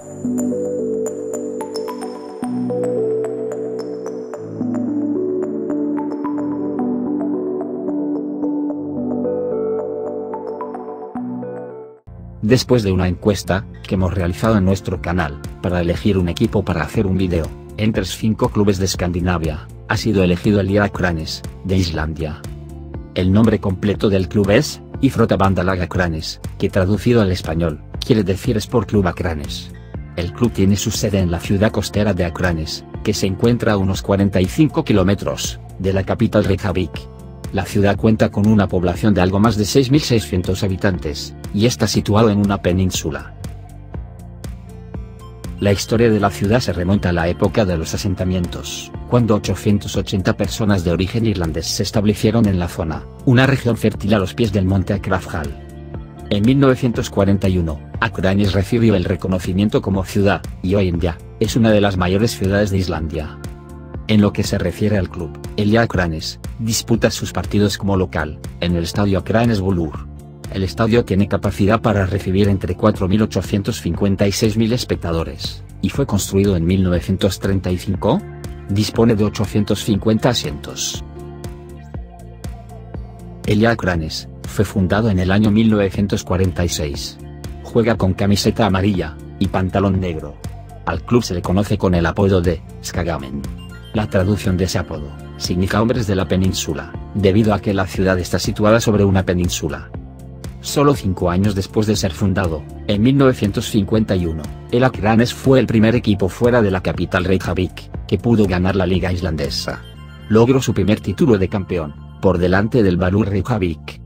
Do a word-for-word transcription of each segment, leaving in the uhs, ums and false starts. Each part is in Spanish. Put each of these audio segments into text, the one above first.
Después de una encuesta, que hemos realizado en nuestro canal, para elegir un equipo para hacer un vídeo, entre los cinco clubes de Escandinavia, ha sido elegido el Akranes, de Islandia. El nombre completo del club es, Íþróttabandalag Akranes, que traducido al español, quiere decir Sport Club Akranes. El club tiene su sede en la ciudad costera de Akranes, que se encuentra a unos cuarenta y cinco kilómetros, de la capital Reykjavik. La ciudad cuenta con una población de algo más de seis mil seiscientos habitantes, y está situado en una península. La historia de la ciudad se remonta a la época de los asentamientos, cuando ochocientas ochenta personas de origen irlandés se establecieron en la zona, una región fértil a los pies del monte Akrafjall. En mil novecientos cuarenta y uno, Akranes recibió el reconocimiento como ciudad, y hoy en día, es una de las mayores ciudades de Islandia. En lo que se refiere al club, el Akranes disputa sus partidos como local, en el estadio Akranesvöllur. El estadio tiene capacidad para recibir entre cuatro mil ochocientos cincuenta y seis mil espectadores, y fue construido en mil novecientos treinta y cinco. Dispone de ochocientos cincuenta asientos. El Akranes fue fundado en el año mil novecientos cuarenta y seis. Juega con camiseta amarilla y pantalón negro. Al club se le conoce con el apodo de Skagamen. La traducción de ese apodo significa hombres de la península, debido a que la ciudad está situada sobre una península. Solo cinco años después de ser fundado, en mil novecientos cincuenta y uno, el Akranes fue el primer equipo fuera de la capital Reykjavik, que pudo ganar la liga islandesa. Logró su primer título de campeón, por delante del Valur Reykjavik.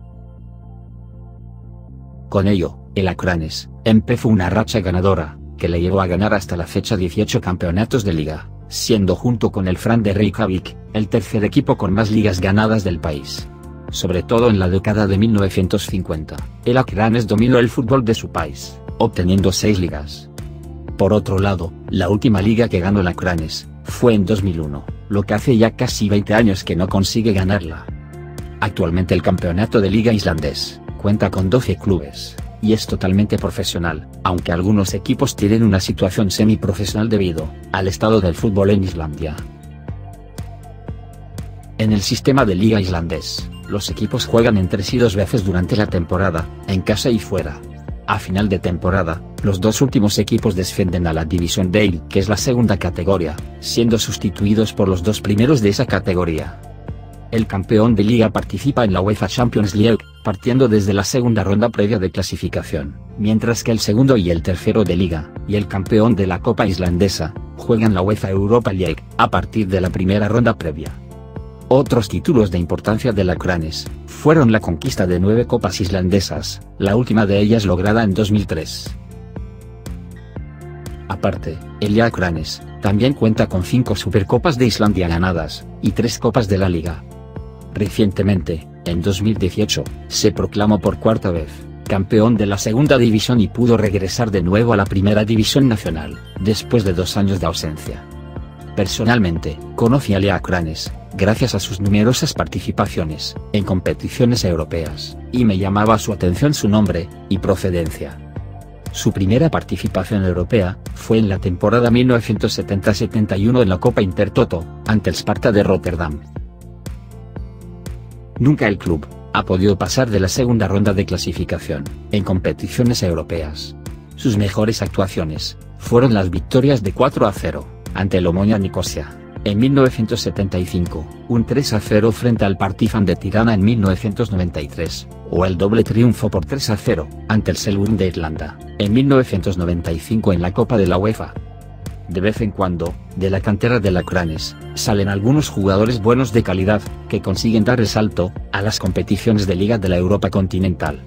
Con ello, el Akranes empezó una racha ganadora, que le llevó a ganar hasta la fecha dieciocho campeonatos de liga, siendo junto con el Fram de Reykjavik, el tercer equipo con más ligas ganadas del país. Sobre todo en la década de mil novecientos cincuenta, el Akranes dominó el fútbol de su país, obteniendo seis ligas. Por otro lado, la última liga que ganó el Akranes fue en dos mil uno, lo que hace ya casi veinte años que no consigue ganarla. Actualmente el campeonato de liga islandés cuenta con doce clubes, y es totalmente profesional, aunque algunos equipos tienen una situación semiprofesional debido al estado del fútbol en Islandia. En el sistema de liga islandés, los equipos juegan entre sí dos veces durante la temporada, en casa y fuera. A final de temporada, los dos últimos equipos descienden a la Division Dale, que es la segunda categoría, siendo sustituidos por los dos primeros de esa categoría. El campeón de liga participa en la UEFA Champions League, partiendo desde la segunda ronda previa de clasificación, mientras que el segundo y el tercero de liga, y el campeón de la Copa Islandesa, juegan la UEFA Europa League, a partir de la primera ronda previa. Otros títulos de importancia del Akranes fueron la conquista de nueve copas islandesas, la última de ellas lograda en dos mil tres. Aparte, el Akranes también cuenta con cinco Supercopas de Islandia ganadas, y tres Copas de la Liga. Recientemente, en dos mil dieciocho, se proclamó por cuarta vez campeón de la segunda división y pudo regresar de nuevo a la primera división nacional, después de dos años de ausencia. Personalmente, conocí al Akranes gracias a sus numerosas participaciones en competiciones europeas, y me llamaba su atención su nombre y procedencia. Su primera participación europea fue en la temporada mil novecientos setenta setenta y uno en la Copa Intertoto, ante el Sparta de Rotterdam. Nunca el club ha podido pasar de la segunda ronda de clasificación en competiciones europeas. Sus mejores actuaciones fueron las victorias de cuatro a cero ante el Omonia Nicosia en mil novecientos setenta y cinco, un tres a cero frente al Partizan de Tirana en mil novecientos noventa y tres, o el doble triunfo por tres a cero ante el Selund de Irlanda en mil novecientos noventa y cinco en la Copa de la UEFA. De vez en cuando, de la cantera del Akranes, salen algunos jugadores buenos de calidad, que consiguen dar el salto a las competiciones de liga de la Europa continental.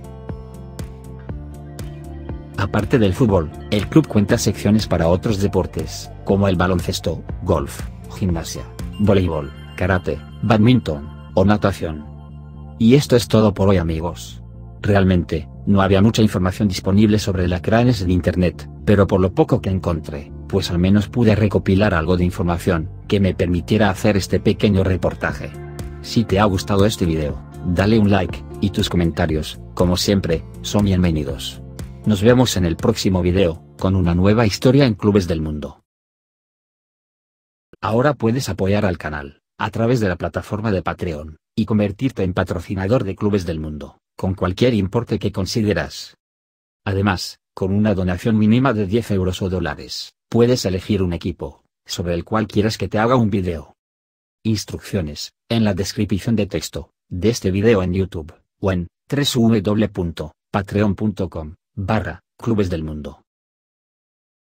Aparte del fútbol, el club cuenta secciones para otros deportes, como el baloncesto, golf, gimnasia, voleibol, karate, badminton o natación. Y esto es todo por hoy, amigos. Realmente, no había mucha información disponible sobre el Akranes en internet, pero por lo poco que encontré, pues al menos pude recopilar algo de información que me permitiera hacer este pequeño reportaje. Si te ha gustado este video, dale un like, y tus comentarios, como siempre, son bienvenidos. Nos vemos en el próximo video. con una nueva historia en Clubes del Mundo. Ahora puedes apoyar al canal, a través de la plataforma de Patreon, y convertirte en patrocinador de Clubes del Mundo, con cualquier importe que consideras. Además, con una donación mínima de diez euros o dólares, puedes elegir un equipo, sobre el cual quieras que te haga un video. Instrucciones, en la descripción de texto, de este video en YouTube, o en doble u doble u doble u punto patreon punto com barra Clubes del Mundo.